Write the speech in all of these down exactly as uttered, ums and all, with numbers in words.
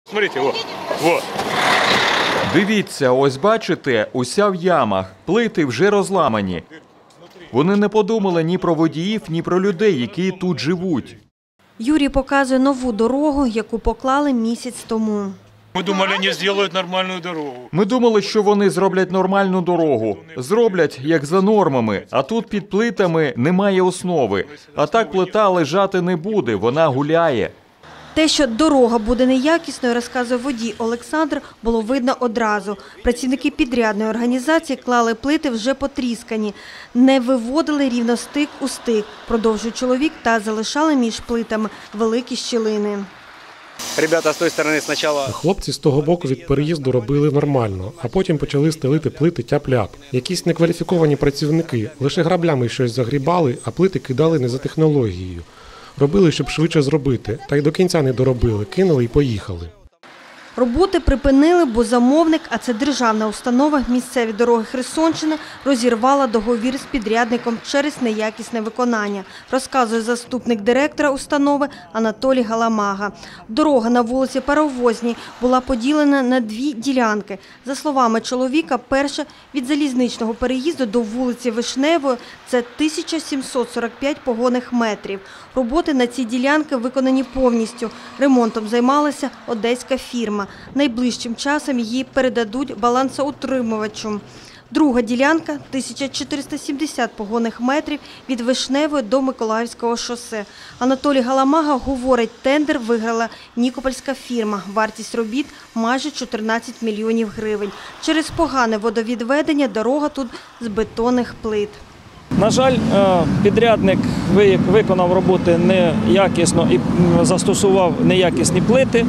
Смотрите, вот, вот. Дивіться, ось бачите, уся в ямах, плити вже розламані. Вони не подумали ні про водіїв, ні про людей, які тут живуть. Юрій показує нову дорогу, яку поклали місяць тому. Ми думали, вони зроблять нормальну дорогу. Ми думали, що вони зроблять нормальну дорогу. Зроблять, як за нормами, а тут під плитами немає основи. А так плита лежати не буде, вона гуляє. Те, що дорога буде неякісною, розказує водій Олександр, було видно одразу. Працівники підрядної організації клали плити вже потріскані, не виводили рівно стик у стик, продовжує чоловік, та залишали між плитами великі щілини. Ребята з тої сторони спочатку... Хлопці з того боку від переїзду робили нормально, а потім почали стелити плити тяп-ляп. Якісь некваліфіковані працівники лише граблями щось загрібали, а плити кидали не за технологією. Робили, щоб швидше зробити, та й до кінця не доробили, кинули і поїхали. Роботи припинили, бо замовник, а це державна установа «Місцеві дороги Херсонщини», розірвала договір з підрядником через неякісне виконання, розказує заступник директора установи Анатолій Галамага. Дорога на вулиці Паровозній була поділена на дві ділянки. За словами чоловіка, перша від залізничного переїзду до вулиці Вишневої – це тисяча сімсот сорок п'ять погонних метрів. Роботи на цій ділянці виконані повністю. Ремонтом займалася одеська фірма. Найближчим часом її передадуть балансоутримувачу. Друга ділянка – тисяча чотириста сімдесят погонних метрів від Вишневої до Миколаївського шосе. Анатолій Галамага говорить, тендер виграла нікопольська фірма. Вартість робіт – майже чотирнадцять мільйонів гривень. Через погане водовідведення дорога тут з бетонних плит. На жаль, підрядник виконав роботи неякісно і застосував неякісні плити,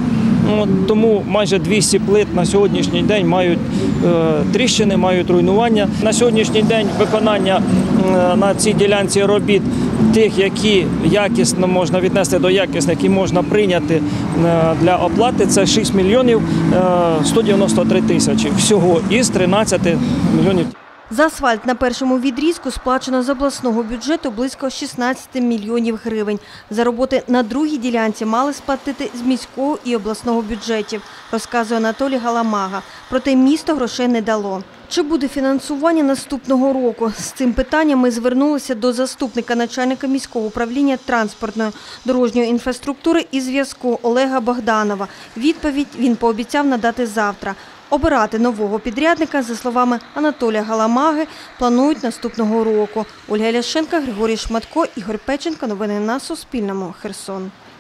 тому майже двісті плит на сьогоднішній день мають тріщини, мають руйнування. На сьогоднішній день виконання на цій ділянці робіт тих, які якісно можна віднести до якісних і можна прийняти для оплати, це шість мільйонів сто дев'яносто три тисячі всього із тринадцяти мільйонів. За асфальт на першому відрізку сплачено з обласного бюджету близько шістнадцяти мільйонів гривень. За роботи на другій ділянці мали сплатити з міського і обласного бюджетів, розказує Анатолій Галамага. Проте місто грошей не дало. Чи буде фінансування наступного року? З цим питанням ми звернулися до заступника начальника міського управління транспортної дорожньої інфраструктури і зв'язку Олега Богданова. Відповідь він пообіцяв надати завтра. Обирати нового підрядника, за словами Анатолія Галамаги, планують наступного року. Ольга Ляшенко, Григорій Шматко, Ігор Печенко. Новини на Суспільному. Херсон.